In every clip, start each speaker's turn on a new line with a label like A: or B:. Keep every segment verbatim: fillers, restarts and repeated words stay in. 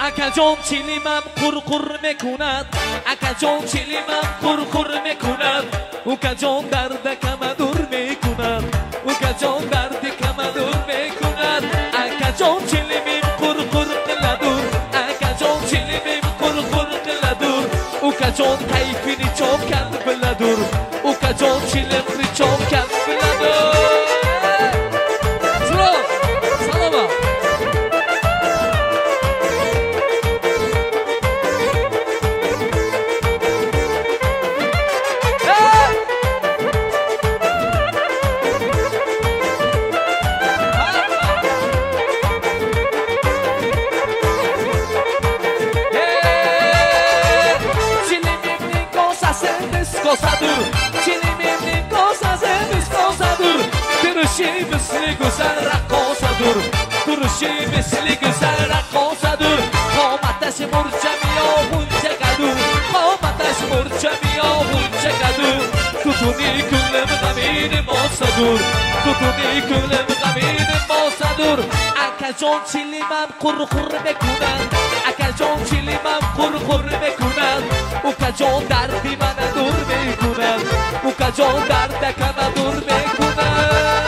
A: اکا جان چیلیمم قر قر میکند اکا جان چیلیمم قر قر میکند اوکا جان درد کم دور میکند اوکا جان درد کم دور میکند اکا جان چیلیمم قر قر قلدور اکا جان چیلیمم قر قر قلدور اوکا جان کیفینی چوب کند بلدور اوکا جان چیلیم ری چوب کند بلدور سلام Kosadur, çilimimli kosazemis kosadur, duruşu misli güzel rakosadur, duruşu misli güzel rakosadur, komataşı murçamiyo hunçekadur, komataşı murçamiyo hunçekadur, tutuni küllüm gaminim olsadur, tutuni küllüm gaminim olsadur, akajon çilimam kur kur bekunan, akajon çilimam kur kur bekunan, ukajon derdi bana dur bekunan, ukajon derde kana dur bekunan.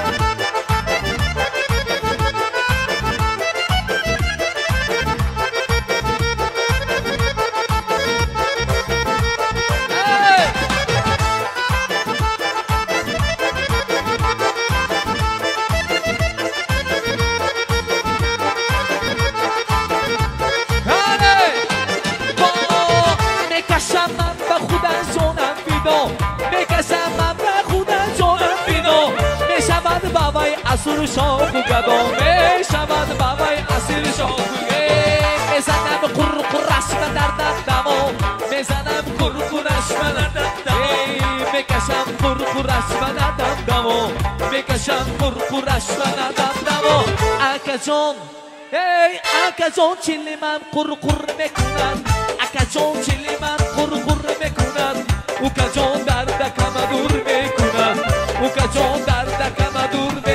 A: اسیر شاخ و گدا می شود بابای اسیر شاخ و گدا میزنم قر قرش و دردم دمو میزنم قر قرش و دردم دمو میکشم قر قرش و دردم دمو میکشم قر قرش و دردم دمو اکا جان ای اکا جان چیلی من قر قر میکنن اکا جان چیلی من قر قر میکنن اوکا جان درد کم دور میکنن اوکا جان درد کم دور میکنن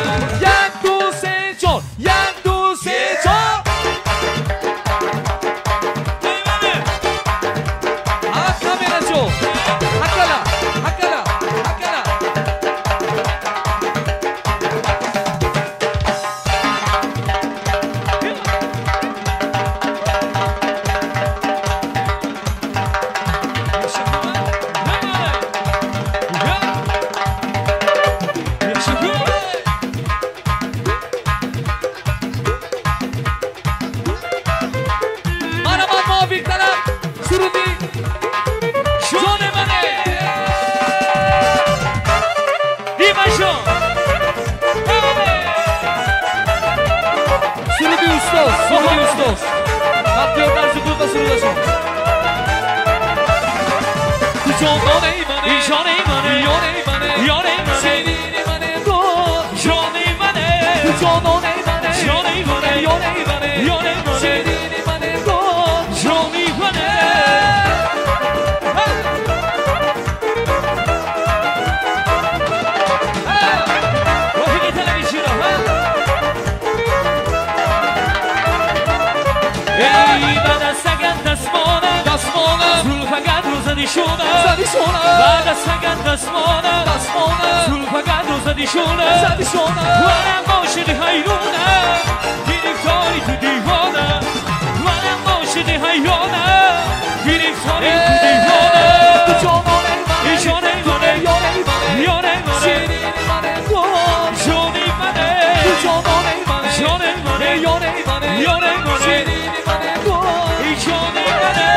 A: بعد از سگن دستمانه زلفقد رو زدی شونه منم باشدی حیرونه گرفتاری تو دیوانه منم باشدی حیرانه گرفتاری تو دیوانه تو جانانه منه جانه منه یاره منه شیرین منه جانی منه تو جانانه منه جانه منه یاره منه یاره منه شیرین منه جانی منه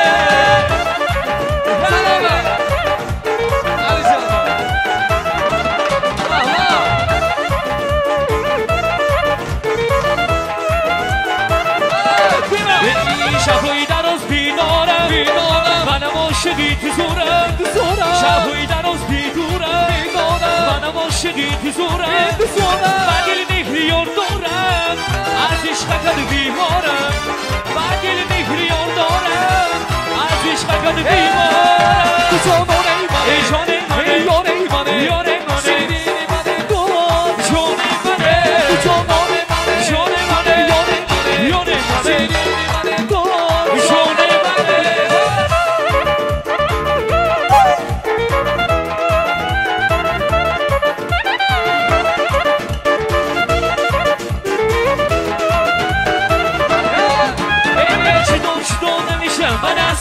A: شبوی در از بینارم منم عاشقی تو زورم شبوی در از بیدورم منم عاشقی تو زورم بگل نهریار دارم از عشق کد بیمارم بگل نهریار دارم از عشق کد بیمارم تو جانانه منه جانه منه یاره منه یاره منه شیرین منه جانه منه تو جانانه منه جانه منه یاره منه یاره منه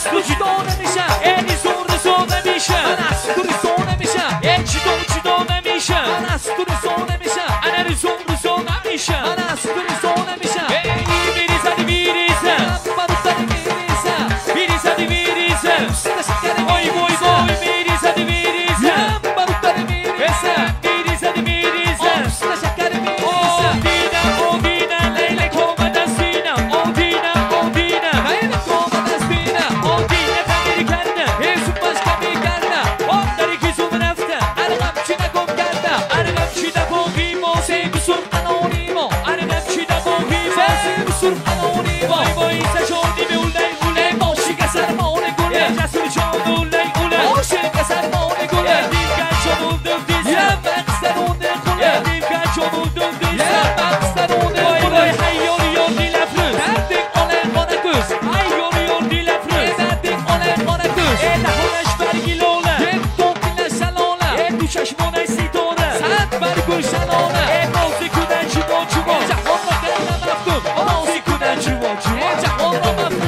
A: از تو جدا نمیشم ای رسون رسون نمیشم من از تو رسون نمیشم ای جدا جدا نمیشم من از تو رسون نمیشم انا رسون رسون نمیشم من از تو رسون نمیشم ای میریزد میریزم برات میریزم میریزد میریزم وای وای وای میریزد میریزم برات میریزم میریزد میریزم شکر میریزم دیدم او دیدم لیلی کومد از بینم او دیدم او دیدم لیلی کومد از بینم او دیدم تغییر کردم حسوب başka bir کردم اون داری که زوم رفتم ارغم چی نگم کردم ارغم چی نگم و سیب سرخ انونیمو ارغم چی نگم سیب سرخ انونیمو وای وای سشونی می اولای اولای ماشی کسر مونه گله جسور جان اولای اولای ماشی کسر مونه گله دیگر چون دو دیزم مقصد اونه گله دیگر چون دو دیزم مقصد اونه وای وای حیور یور دیل افروز دردک آنه خانه کس حیور یور دیل افروز دردک آنه خانه کس ای دهونش برگی لوله یک دوکیل سلانه ای دو چشمانه سیتونه سند برگو شلانه ای بازی کنن چوبا چوبا جهان را کردم رفتم بازی کنن چوبا چوبا جهان را رفتم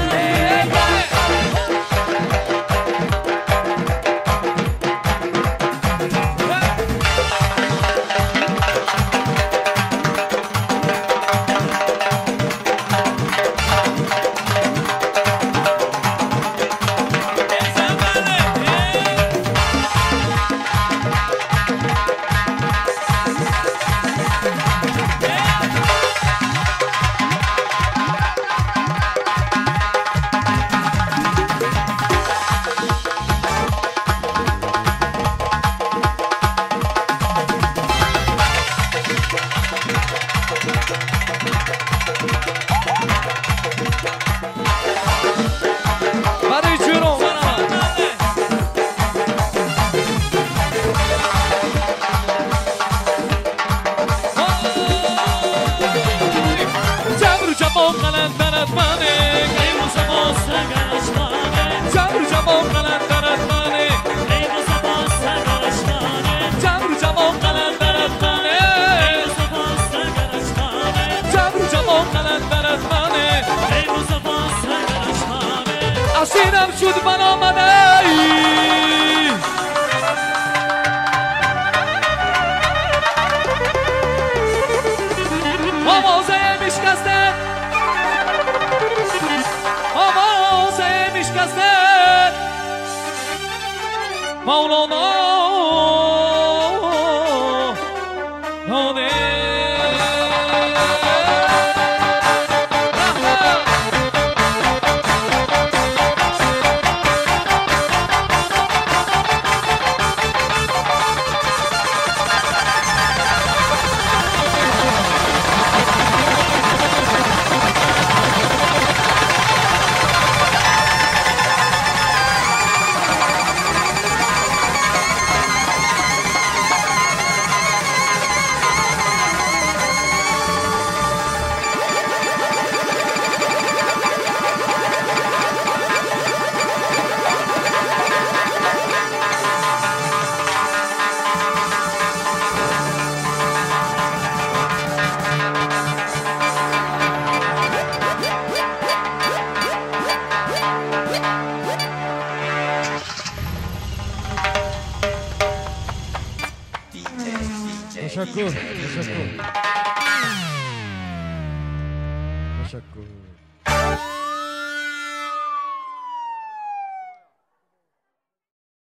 A: برای جونم جبر جبا قلندرت منه قیموز باسته گرش منه جبر جبا قلندرت منه قیموز باسته گرش منه جبر جبا قلندرت منه قیموز باسته گرش منه جبر جبا قلندرت منه قیموز باسته گرش منه اسیرم شد من آمده آوازه میشکسته آوازه میشکسته مولانا آنه
B: تشکر تشکر تشکر